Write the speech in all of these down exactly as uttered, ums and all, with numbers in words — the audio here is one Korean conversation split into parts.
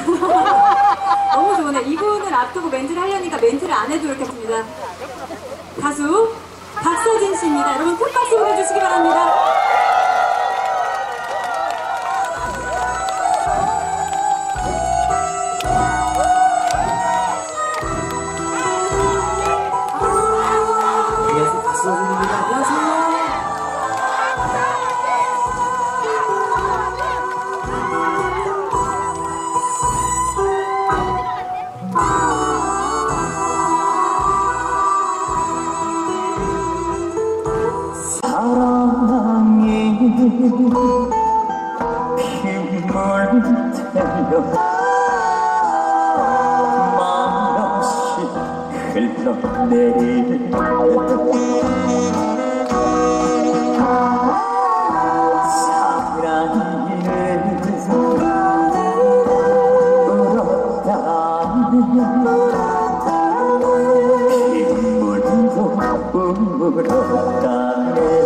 너무 좋네. 이분을 앞두고 멘트를 하려니까 멘트를 안 해도 이렇게 합니다. 가수 박서진 씨입니다. 여러분 큰 박수 보내주시기 바랍니다. 안녕하세요, 박서진입니다. 안녕하세요. 사랑이 빗물 들려 말없이 흘러내리네 사랑이는 울었다네 빗물도 울었다네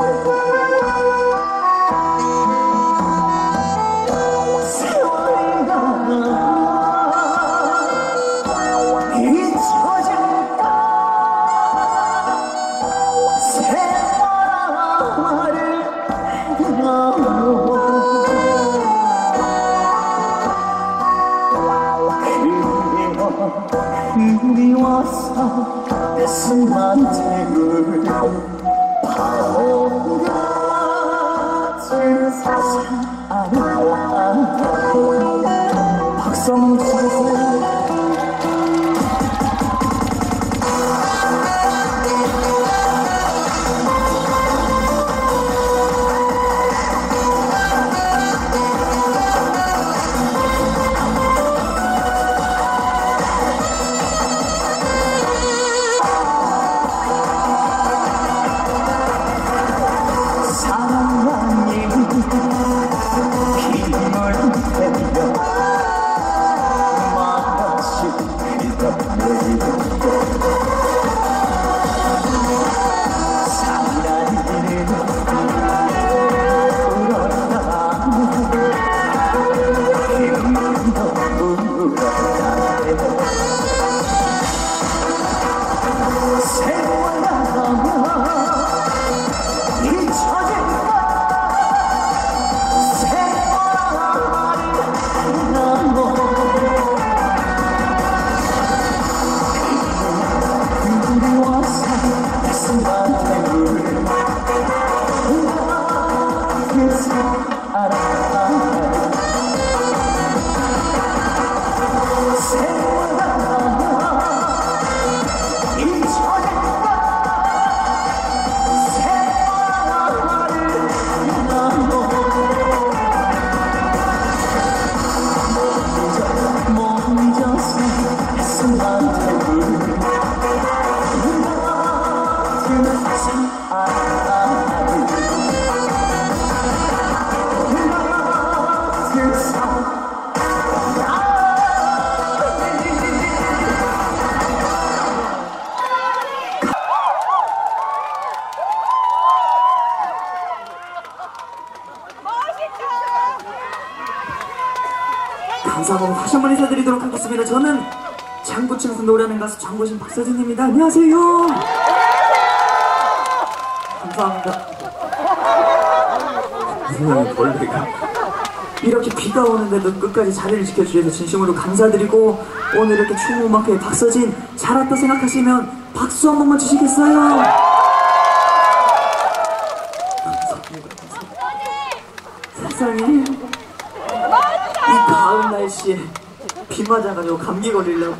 그리워서 가슴한테 바보 같은 사랑 박수 치세요. 감사하고 다시 한번 인사드리도록 하겠습니다. 저는 장구청에서 노래하는 가수 장구신 박서진입니다. 안녕하세요. 감사합니다. 분명히 벌레가 이렇게 비가 오는데도 끝까지 자리를 지켜주셔서 진심으로 감사드리고 오늘 이렇게 춤 음악회 박서진 잘 왔다 생각하시면 박수 한 번만 주시겠어요? 감사합니다. 세상에 이 가을 날씨에 비 맞아가지고 감기 걸리려고.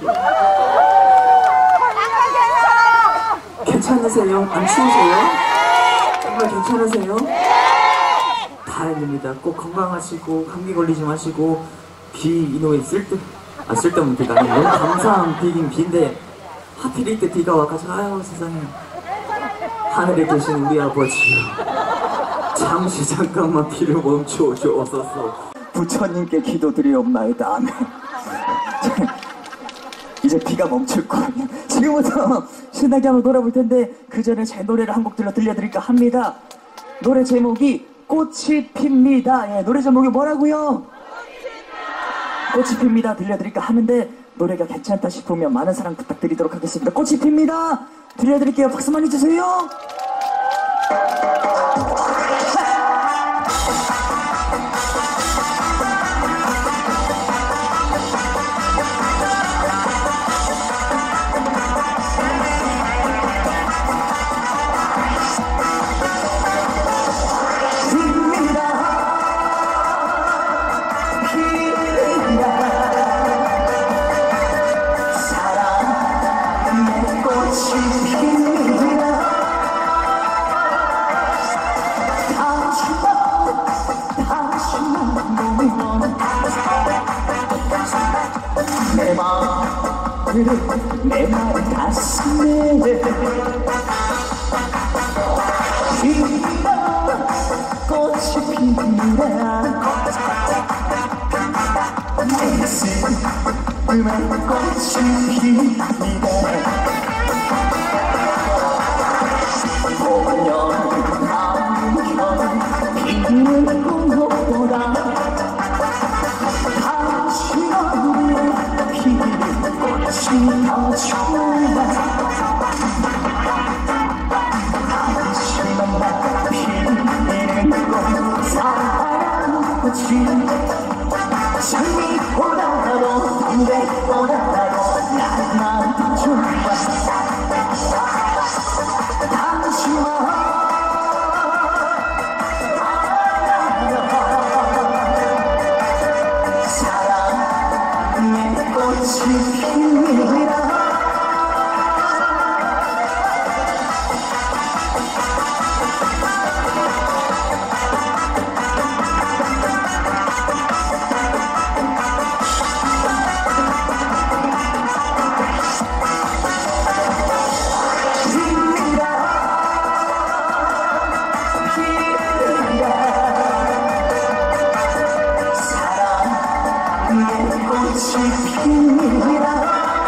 괜찮으세요? 안 추우세요? 정말 괜찮으세요? 다행입니다. 꼭 건강하시고 감기 걸리지 마시고 비 이노에 쓸데 아 쓸데없는 비가 아니고 너무 감사한 비긴 비인데 하필 이때 비가 와가지고 아유 세상에. 하늘에 계신 우리 아버지 잠시 잠깐만 비를 멈춰 주옵소서. 부처님께 기도드리옵나이다. 아멘. 이제 비가 멈출 거예요. 지금부터 신나게 한번 놀아볼 텐데 그 전에 제 노래를 한 곡 들려 들려드릴까 합니다. 노래 제목이 꽃이 핍니다. 예, 노래 제목이 뭐라고요? 꽃이 핍니다 들려드릴까 하는데 노래가 괜찮다 싶으면 많은 사랑 부탁드리도록 하겠습니다. 꽃이 핍니다 들려드릴게요. 박수 많이 주세요. 내 마음을 내 마음 가슴에 핀다 꽃이 핀다 내 가슴에 꽃이 핀다 보면 한편 피는 꽃보다 꽃이 더 좋아 당신만 나 피는 꽃 사랑꽃이 장미보다도 담배보다도 나만 더 좋아 당신만 사랑의 꽃이 핍니다 꽃이 핍니다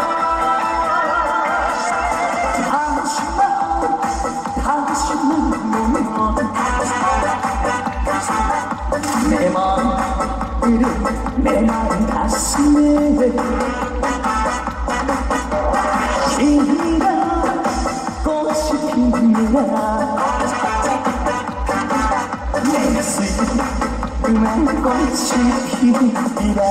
당신만 당신만 보면 내 마음을 내 마음 가슴에 핀다 꽃이 핍니다 내 가슴에 꽃이 핍니다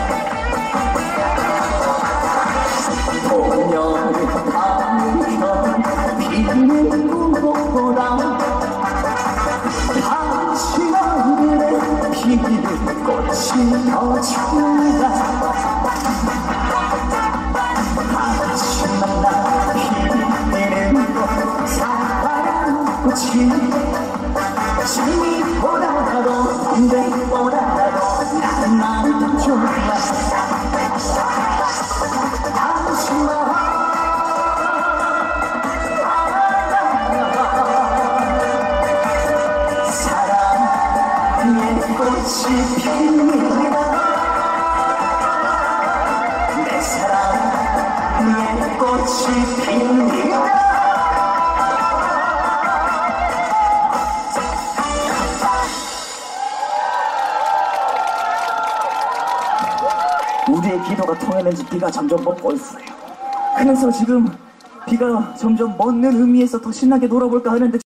보면 한편 피는 꽃보다 당신 얼굴에 피는 꽃이 더 좋아 당신만 나 피는 꽃 사랑꽃이 장미보다도 담배보다도 나만 더 좋아 사랑의 꽃이 핍니다 내 사랑의 꽃이 핍니다 우리의 기도가 통했는지 비가 점점 먹고 있어요. 그래서 지금 비가 점점 멎는 의미에서 더 신나게 놀아볼까 하는데